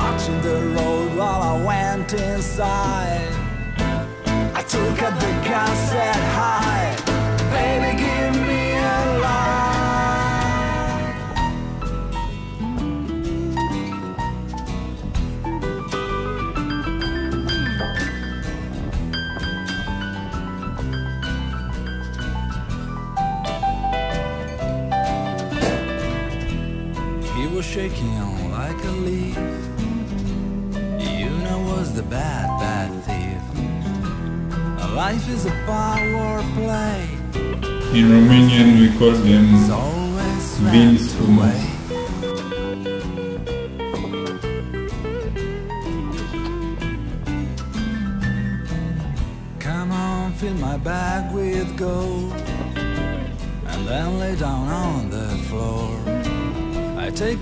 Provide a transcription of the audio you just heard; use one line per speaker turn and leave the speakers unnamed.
watching the road while I went inside. I took out the gun, said hi, baby, give me a light. He was shaking on like a leaf. You know was the bad, bad thief. Life is a power play.
In Romanian we call them
It's always
beans
meant to
hummus.
wait. Come on, fill my bag with gold, and then lay down on the floor. I take